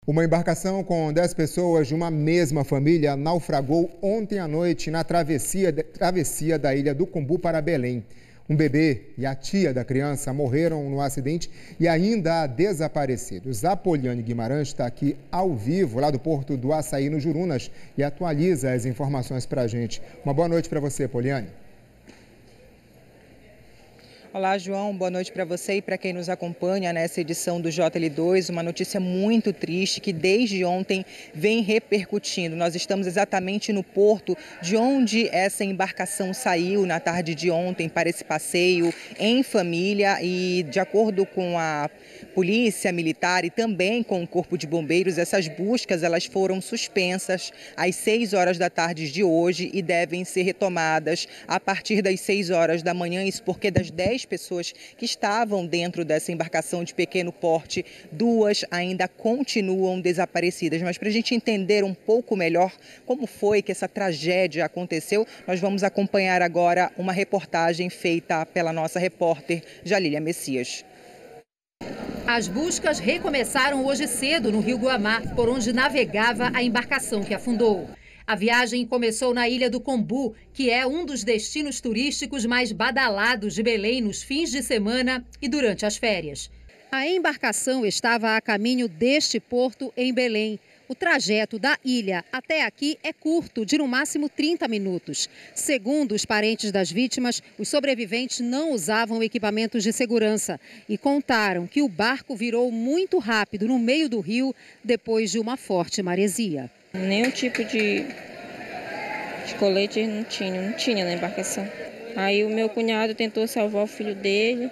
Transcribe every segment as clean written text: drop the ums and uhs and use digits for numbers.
Uma embarcação com 10 pessoas de uma mesma família naufragou ontem à noite na travessia da ilha do Combu para Belém. Um bebê e a tia da criança morreram no acidente e ainda há desaparecidos. A Poliane Guimarães está aqui ao vivo, lá do Porto do Açaí, no Jurunas, e atualiza as informações para a gente. Uma boa noite para você, Poliane. Olá, João. Boa noite para você e para quem nos acompanha nessa edição do JL2. Uma notícia muito triste que desde ontem vem repercutindo. Nós estamos exatamente no porto de onde essa embarcação saiu na tarde de ontem para esse passeio em família e, de acordo com a Polícia Militar e também com o Corpo de Bombeiros, essas buscas elas foram suspensas às 6 horas da tarde de hoje e devem ser retomadas a partir das 6 horas da manhã. Isso porque das 10 pessoas que estavam dentro dessa embarcação de pequeno porte, 2 ainda continuam desaparecidas. Mas para a gente entender um pouco melhor como foi que essa tragédia aconteceu, nós vamos acompanhar agora uma reportagem feita pela nossa repórter Jalília Messias. As buscas recomeçaram hoje cedo no Rio Guamá, por onde navegava a embarcação que afundou. A viagem começou na Ilha do Combu, que é um dos destinos turísticos mais badalados de Belém nos fins de semana e durante as férias. A embarcação estava a caminho deste porto em Belém. O trajeto da ilha até aqui é curto, de no máximo 30 minutos. Segundo os parentes das vítimas, os sobreviventes não usavam equipamentos de segurança e contaram que o barco virou muito rápido no meio do rio depois de uma forte maresia. Nenhum tipo de colete não tinha na embarcação. Aí o meu cunhado tentou salvar o filho dele,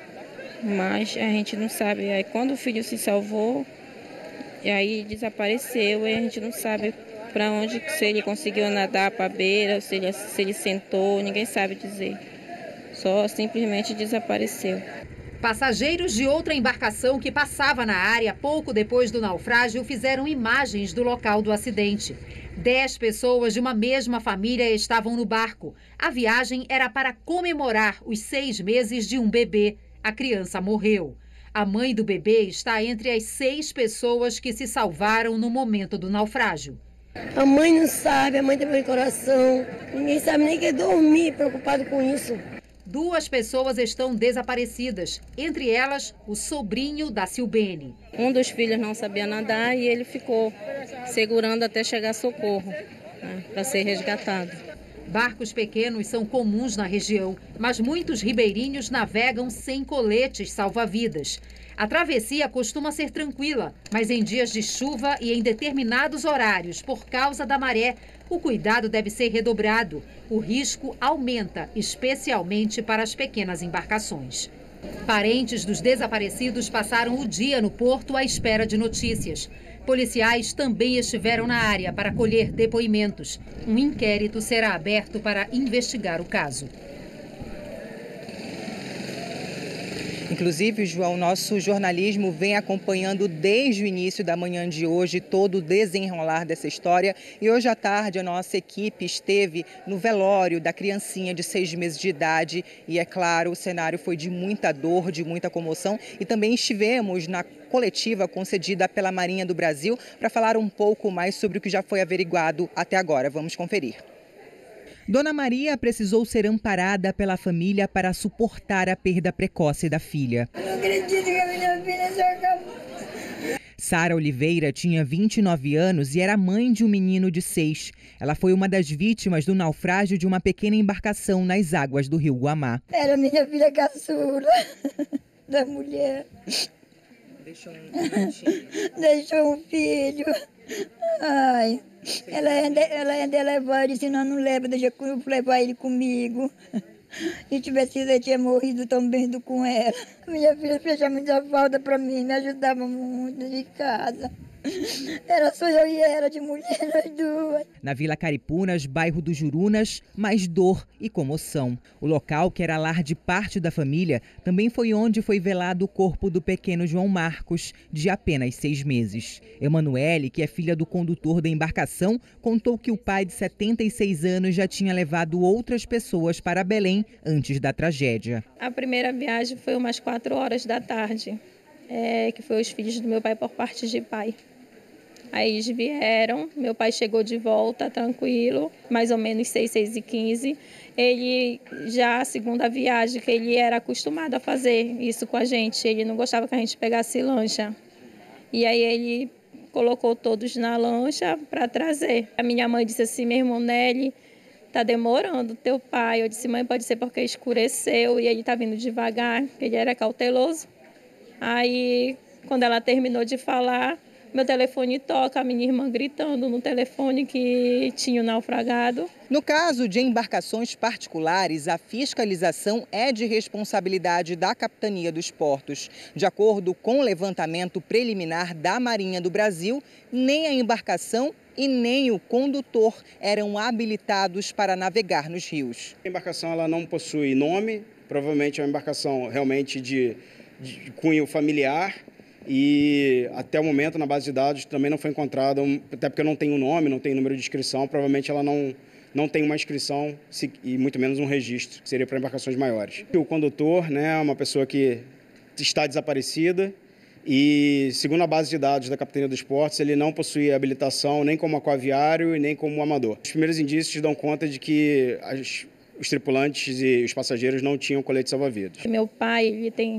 mas a gente não sabe. Aí quando o filho se salvou, e aí desapareceu, e a gente não sabe para onde, se ele conseguiu nadar para a beira, se ele sentou, ninguém sabe dizer. Só simplesmente desapareceu. Passageiros de outra embarcação que passava na área pouco depois do naufrágio fizeram imagens do local do acidente. 10 pessoas de uma mesma família estavam no barco. A viagem era para comemorar os 6 meses de um bebê. A criança morreu. A mãe do bebê está entre as 6 pessoas que se salvaram no momento do naufrágio. A mãe não sabe, a mãe tem dor coração. Ninguém sabe nem que dormir, preocupado com isso. 2 pessoas estão desaparecidas, entre elas o sobrinho da Silbene. Um dos filhos não sabia nadar e ele ficou segurando até chegar socorro, né, para ser resgatado. Barcos pequenos são comuns na região, mas muitos ribeirinhos navegam sem coletes salva-vidas. A travessia costuma ser tranquila, mas em dias de chuva e em determinados horários, por causa da maré, o cuidado deve ser redobrado. O risco aumenta, especialmente para as pequenas embarcações. Parentes dos desaparecidos passaram o dia no porto à espera de notícias. Policiais também estiveram na área para colher depoimentos. Um inquérito será aberto para investigar o caso. Inclusive, João, nosso jornalismo vem acompanhando desde o início da manhã de hoje todo o desenrolar dessa história. E hoje à tarde a nossa equipe esteve no velório da criancinha de 6 meses de idade. E é claro, o cenário foi de muita dor, de muita comoção. E também estivemos na coletiva concedida pela Marinha do Brasil para falar um pouco mais sobre o que já foi averiguado até agora. Vamos conferir. Dona Maria precisou ser amparada pela família para suportar a perda precoce da filha. Eu não acredito que a minha filha se acabou. Sara Oliveira tinha 29 anos e era mãe de um menino de 6. Ela foi uma das vítimas do naufrágio de uma pequena embarcação nas águas do Rio Guamá. Era minha filha caçula da mulher. Deixou um Deixou um filho. Ai, ela ainda levou, eu disse, não leva, deixa eu levar ele comigo. Se tivesse sido, eu tinha morrido também com ela. Minha filha fez muita falta para mim, me ajudava muito de casa. Era só eu e ela de mulher, nós duas. Na Vila Caripunas, bairro do Jurunas, mais dor e comoção. O local, que era lar de parte da família, também foi onde foi velado o corpo do pequeno João Marcos, de apenas 6 meses. Emanuele, que é filha do condutor da embarcação, contou que o pai de 76 anos já tinha levado outras pessoas para Belém antes da tragédia. A primeira viagem foi umas 4 horas da tarde, que foi os filhos do meu pai por parte de pai. Aí eles vieram, meu pai chegou de volta, tranquilo, mais ou menos 6h15. Ele já, a segunda viagem, que ele era acostumado a fazer isso com a gente, ele não gostava que a gente pegasse lancha. E aí ele colocou todos na lancha para trazer. A minha mãe disse assim, meu irmão Nelly, tá demorando teu pai. Eu disse, mãe, pode ser porque escureceu e ele tá vindo devagar, que ele era cauteloso. Aí, quando ela terminou de falar, meu telefone toca, a minha irmã gritando no telefone que tinha o naufragado. No caso de embarcações particulares, a fiscalização é de responsabilidade da Capitania dos Portos. De acordo com o levantamento preliminar da Marinha do Brasil, nem a embarcação e nem o condutor eram habilitados para navegar nos rios. A embarcação ela não possui nome, provavelmente é uma embarcação realmente de cunho familiar. E até o momento na base de dados também não foi encontrada, até porque não tem um nome, não tem número de inscrição, provavelmente ela não tem uma inscrição e muito menos um registro, que seria para embarcações maiores. O condutor, né, é uma pessoa que está desaparecida e, segundo a base de dados da Capitania dos Portos, ele não possui habilitação nem como aquaviário e nem como amador. Os primeiros indícios dão conta de que os tripulantes e os passageiros não tinham colete salva-vidas. Meu pai, ele tem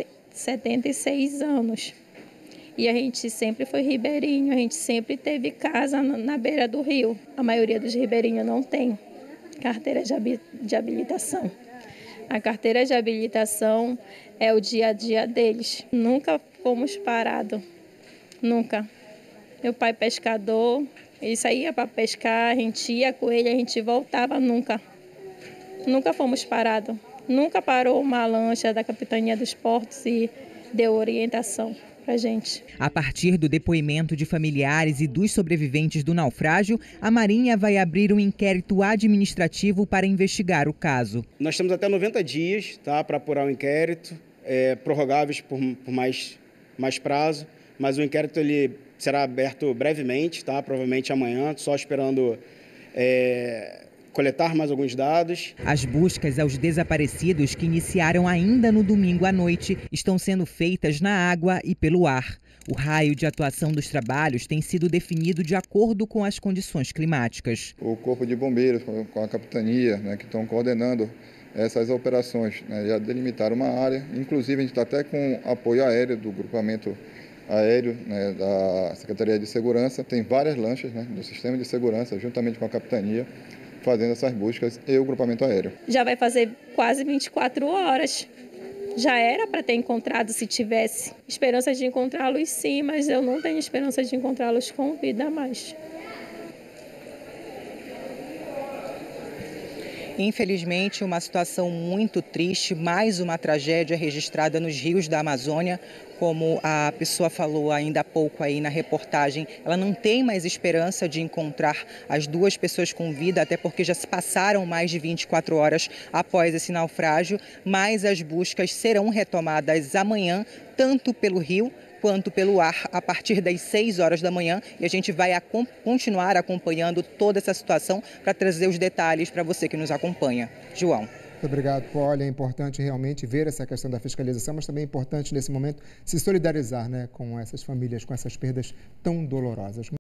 76 anos e a gente sempre foi ribeirinho, a gente sempre teve casa na beira do rio. A maioria dos ribeirinhos não tem carteira de habilitação. A carteira de habilitação é o dia a dia deles. Nunca fomos parados, nunca. Meu pai pescador, ele saía para pescar, a gente ia com ele, a gente voltava, nunca. Nunca fomos parados. Nunca parou uma lancha da Capitania dos Portos e deu orientação para a gente. A partir do depoimento de familiares e dos sobreviventes do naufrágio, a Marinha vai abrir um inquérito administrativo para investigar o caso. Nós temos até 90 dias, tá, para apurar o inquérito, prorrogáveis por mais prazo, mas o inquérito ele será aberto brevemente, tá, provavelmente amanhã, só esperando coletar mais alguns dados. As buscas aos desaparecidos, que iniciaram ainda no domingo à noite, estão sendo feitas na água e pelo ar. O raio de atuação dos trabalhos tem sido definido de acordo com as condições climáticas. O Corpo de Bombeiros, com a Capitania, né, que estão coordenando essas operações, né, já delimitaram uma área. Inclusive, a gente está até com apoio aéreo do grupamento aéreo, né, da Secretaria de Segurança. Tem várias lanchas, né, do sistema de segurança, juntamente com a Capitania, fazendo essas buscas e o grupamento aéreo. Já vai fazer quase 24 horas. Já era para ter encontrado se tivesse esperanças de encontrá-los, sim, mas eu não tenho esperança de encontrá-los com vida mais. Infelizmente, uma situação muito triste, mais uma tragédia registrada nos rios da Amazônia. Como a pessoa falou ainda há pouco aí na reportagem, ela não tem mais esperança de encontrar as duas pessoas com vida, até porque já se passaram mais de 24 horas após esse naufrágio, mas as buscas serão retomadas amanhã, tanto pelo rio quanto pelo ar, a partir das 6 horas da manhã, e a gente vai continuar acompanhando toda essa situação para trazer os detalhes para você que nos acompanha. João. Muito obrigado, Polly. É importante realmente ver essa questão da fiscalização, mas também é importante, nesse momento, se solidarizar, né, com essas famílias, com essas perdas tão dolorosas.